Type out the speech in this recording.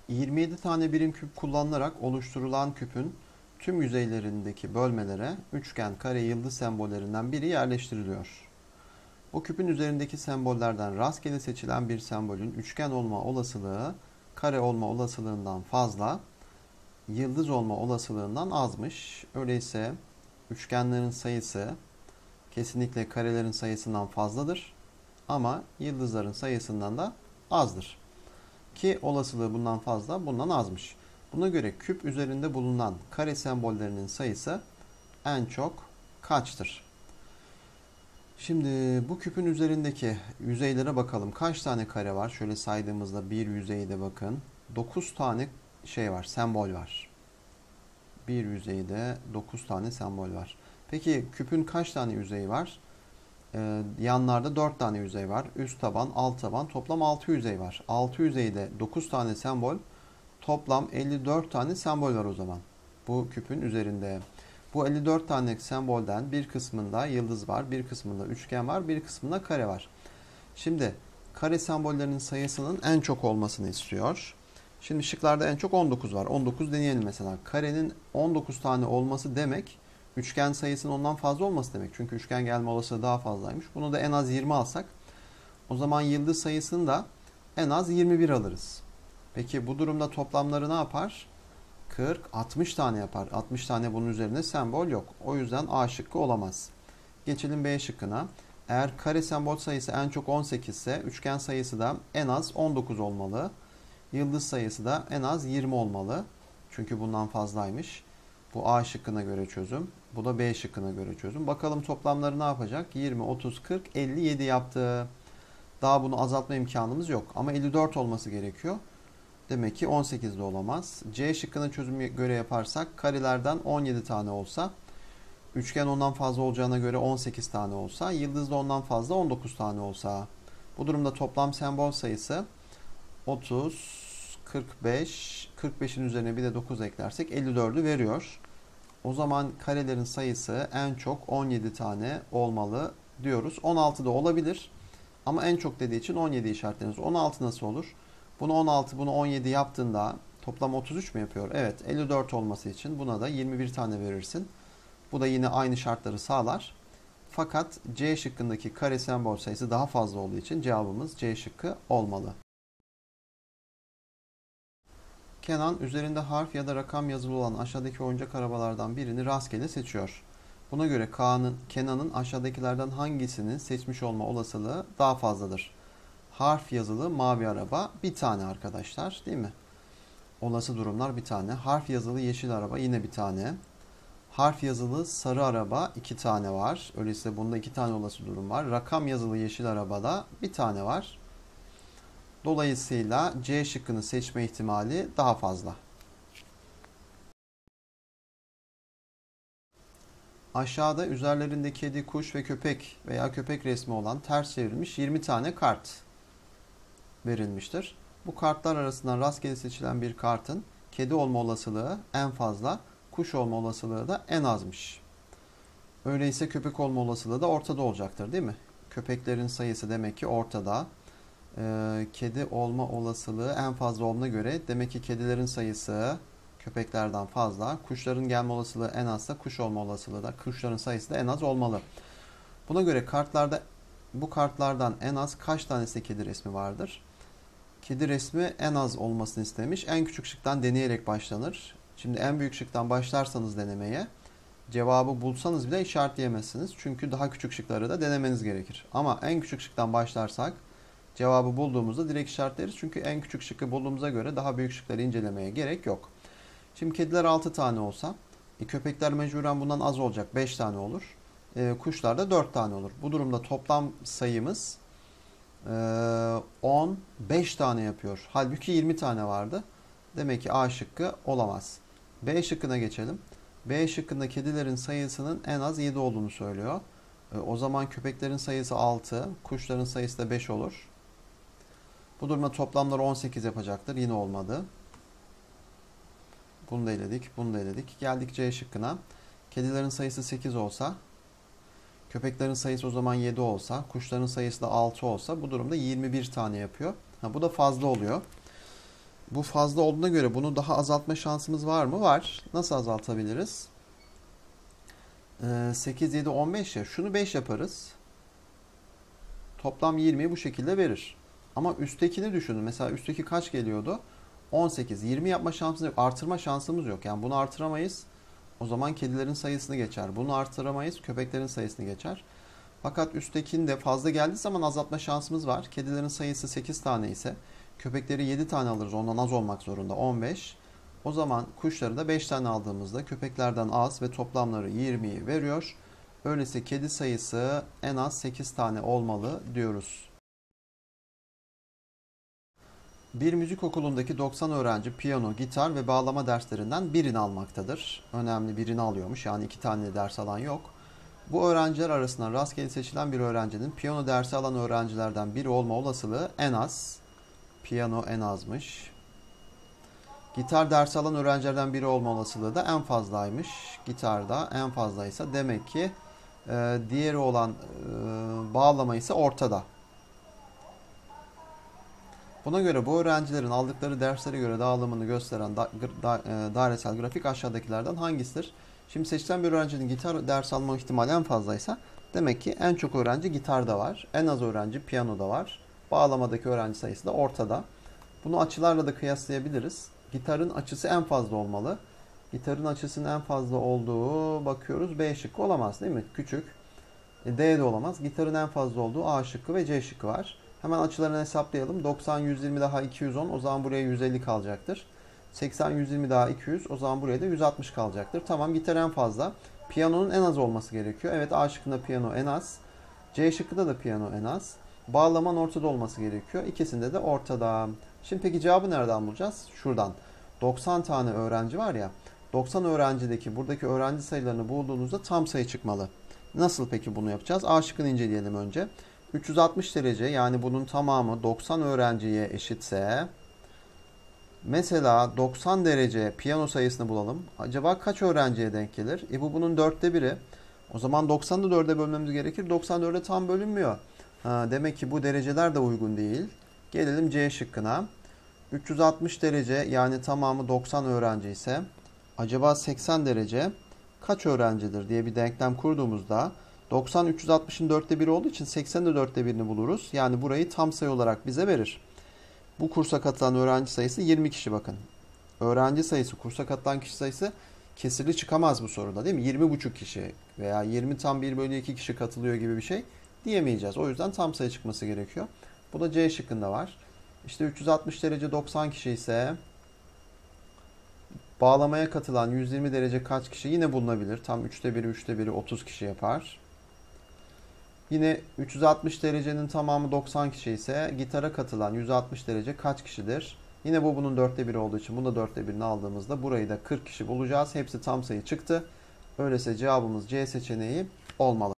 27 tane birim küp kullanılarak oluşturulan küpün tüm yüzeylerindeki bölmelere üçgen, kare, yıldız sembollerinden biri yerleştiriliyor. Bu küpün üzerindeki sembollerden rastgele seçilen bir sembolün üçgen olma olasılığı kare olma olasılığından fazla, yıldız olma olasılığından azmış. Öyleyse üçgenlerin sayısı kesinlikle karelerin sayısından fazladır ama yıldızların sayısından da azdır. Ki olasılığı bundan fazla, bundan azmış. Buna göre küp üzerinde bulunan kare sembollerinin sayısı en çok kaçtır? Şimdi bu küpün üzerindeki yüzeylere bakalım. Kaç tane kare var? Şöyle saydığımızda bir yüzeyde bakın. 9 tane şey var, sembol var. Bir yüzeyde 9 tane sembol var. Peki küpün kaç tane yüzeyi var? Yanlarda 4 tane yüzey var. Üst taban, alt taban. Toplam 6 yüzey var. 6 yüzeyde 9 tane sembol. Toplam 54 tane sembol var o zaman. Bu küpün üzerinde. Bu 54 tane sembolden bir kısmında yıldız var, bir kısmında üçgen var, bir kısmında kare var. Şimdi kare sembollerinin sayısının en çok olmasını istiyor. Şimdi şıklarda en çok 19 var. 19 deneyelim mesela. Karenin 19 tane olması demek üçgen sayısının ondan fazla olması demek. Çünkü üçgen gelme olasılığı daha fazlaymış. Bunu da en az 20 alsak o zaman yıldız sayısını da en az 21 alırız. Peki bu durumda toplamları ne yapar? 40, 60 tane yapar. 60 tane bunun üzerinde sembol yok. O yüzden A şıkkı olamaz. Geçelim B şıkkına. Eğer kare sembol sayısı en çok 18 ise üçgen sayısı da en az 19 olmalı. Yıldız sayısı da en az 20 olmalı. Çünkü bundan fazlaymış. Bu A şıkkına göre çözüm. Bu da B şıkkına göre çözüm. Bakalım toplamları ne yapacak? 20, 30, 40, 57 yaptı. Daha bunu azaltma imkanımız yok. Ama 54 olması gerekiyor. Demek ki 18 de olamaz. C şıkkına çözüm göre yaparsak karelerden 17 tane olsa, üçgen ondan fazla olacağına göre 18 tane olsa, yıldız da ondan fazla 19 tane olsa. Bu durumda toplam sembol sayısı 30, 45, 45'in üzerine bir de 9 eklersek 54'ü veriyor. O zaman karelerin sayısı en çok 17 tane olmalı diyoruz. 16 da olabilir ama en çok dediği için 17 işaretleniyoruz. 16 nasıl olur? Bunu 16, bunu 17 yaptığında toplam 33 mü yapıyor? Evet, 54 olması için buna da 21 tane verirsin. Bu da yine aynı şartları sağlar. Fakat C şıkkındaki kare sembol sayısı daha fazla olduğu için cevabımız C şıkkı olmalı. Kenan üzerinde harf ya da rakam yazılı olan aşağıdaki oyuncak arabalardan birini rastgele seçiyor. Buna göre Kenan'ın aşağıdakilerden hangisini seçmiş olma olasılığı daha fazladır? Harf yazılı mavi araba bir tane arkadaşlar, değil mi? Olası durumlar bir tane. Harf yazılı yeşil araba yine bir tane. Harf yazılı sarı araba iki tane var. Öyleyse bunda iki tane olası durum var. Rakam yazılı yeşil arabada bir tane var. Dolayısıyla C şıkkını seçme ihtimali daha fazla. Aşağıda üzerlerinde kedi, kuş ve köpek veya köpek resmi olan ters çevrilmiş 20 tane kart verilmiştir. Bu kartlar arasından rastgele seçilen bir kartın kedi olma olasılığı en fazla, kuş olma olasılığı da en azmış. Öyleyse köpek olma olasılığı da ortada olacaktır, değil mi? Köpeklerin sayısı demek ki ortada. Kedi olma olasılığı en fazla olduğuna göre demek ki kedilerin sayısı köpeklerden fazla. Kuşların gelme olasılığı en azsa kuş olma olasılığı da kuşların sayısı da en az olmalı. Buna göre bu kartlardan en az kaç tanesinde kedi resmi vardır? Kedi resmi en az olmasını istemiş. En küçük şıktan deneyerek başlanır. Şimdi en büyük şıktan başlarsanız denemeye cevabı bulsanız bile işaretleyemezsiniz. Çünkü daha küçük şıkları da denemeniz gerekir. Ama en küçük şıktan başlarsak cevabı bulduğumuzda direkt işaretleriz. Çünkü en küçük şıkkı bulduğumuza göre daha büyük şıkları incelemeye gerek yok. Şimdi kediler 6 tane olsa köpekler mecburen bundan az olacak. 5 tane olur. Kuşlar da 4 tane olur. Bu durumda toplam sayımız 15 tane yapıyor. Halbuki 20 tane vardı. Demek ki A şıkkı olamaz. B şıkkına geçelim. B şıkkında kedilerin sayısının en az 7 olduğunu söylüyor. O zaman köpeklerin sayısı 6, kuşların sayısı da 5 olur. Bu durumda toplamları 18 yapacaktır. Yine olmadı. Bunu da eledik, bunu da eledik. Geldik C şıkkına. Kedilerin sayısı 8 olsa, köpeklerin sayısı o zaman 7 olsa, kuşların sayısı da 6 olsa bu durumda 21 tane yapıyor. Bu da fazla oluyor. Bu fazla olduğuna göre bunu daha azaltma şansımız var mı? Var. Nasıl azaltabiliriz? 8, 7, 15 ya. Şunu 5 yaparız. Toplam 20'yi bu şekilde verir. Ama üsttekini düşünün. Mesela üstteki kaç geliyordu? 18. 20 yapma şansımız yok. Artırma şansımız yok. Yani bunu artıramayız. O zaman kedilerin sayısını geçer. Bunu artıramayız. Köpeklerin sayısını geçer. Fakat üsttekinde fazla geldiği zaman azaltma şansımız var. Kedilerin sayısı 8 tane ise köpekleri 7 tane alırız. Ondan az olmak zorunda 15. O zaman kuşları da 5 tane aldığımızda köpeklerden az ve toplamları 20'yi veriyor. Öyleyse kedi sayısı en az 8 tane olmalı diyoruz. Bir müzik okulundaki 90 öğrenci piyano, gitar ve bağlama derslerinden birini almaktadır. Önemli birini alıyormuş, yani 2 tane ders alan yok. Bu öğrenciler arasından rastgele seçilen bir öğrencinin piyano dersi alan öğrencilerden biri olma olasılığı en az. Piyano en azmış. Gitar dersi alan öğrencilerden biri olma olasılığı da en fazlaymış. Gitarda en fazlaysa demek ki diğeri olan bağlama ise ortada. Buna göre bu öğrencilerin aldıkları derslere göre dağılımını gösteren dairesel grafik aşağıdakilerden hangisidir? Şimdi seçilen bir öğrencinin gitar dersi alma ihtimali en fazlaysa demek ki en çok öğrenci gitarda var. En az öğrenci piyanoda var. Bağlamadaki öğrenci sayısı da ortada. Bunu açılarla da kıyaslayabiliriz. Gitarın açısı en fazla olmalı. Gitarın açısının en fazla olduğu bakıyoruz B şıkkı olamaz değil mi? Küçük. D de olamaz. Gitarın en fazla olduğu A şıkkı ve C şıkkı var. Hemen açılarını hesaplayalım. 90, 120 daha 210. O zaman buraya 150 kalacaktır. 80, 120 daha 200. O zaman buraya da 160 kalacaktır. Tamam, gitar en fazla. Piyanonun en az olması gerekiyor. Evet, A şıkkında piyano en az. C şıkkında da piyano en az. Bağlamanın ortada olması gerekiyor. İkisinde de ortada. Şimdi peki cevabı nereden bulacağız? Şuradan. 90 tane öğrenci var ya. 90 öğrencideki buradaki öğrenci sayılarını bulduğunuzda tam sayı çıkmalı. Nasıl peki bunu yapacağız? A şıkkını inceleyelim önce. 360 derece, yani bunun tamamı 90 öğrenciye eşitse mesela 90 derece piyano sayısını bulalım. Acaba kaç öğrenciye denk gelir? Bu bunun dörtte biri. O zaman 90'ı 4'e bölmemiz gerekir. 94'e tam bölünmüyor. Demek ki bu dereceler de uygun değil. Gelelim C şıkkına. 360 derece, yani tamamı 90 öğrenci ise acaba 80 derece kaç öğrencidir diye bir denklem kurduğumuzda 90 360'ın dörtte biri olduğu için 80'in de dörtte birini buluruz. Yani burayı tam sayı olarak bize verir. Bu kursa katılan öğrenci sayısı 20 kişi bakın. Öğrenci sayısı, kursa katılan kişi sayısı kesirli çıkamaz bu soruda değil mi? 20,5 kişi veya 20 tam 1 bölü 2 kişi katılıyor gibi bir şey diyemeyeceğiz. O yüzden tam sayı çıkması gerekiyor. Bu da C şıkkında var. İşte 360 derece 90 kişi ise bağlamaya katılan 120 derece kaç kişi yine bulunabilir. Tam 3'te 1'i 3'te 1'i 30 kişi yapar. Yine 360 derecenin tamamı 90 kişi ise gitara katılan 160 derece kaç kişidir? Yine bu bunun dörtte biri olduğu için bunu da dörtte birini aldığımızda burayı da 40 kişi bulacağız. Hepsi tam sayı çıktı. Öyleyse cevabımız C seçeneği olmalı.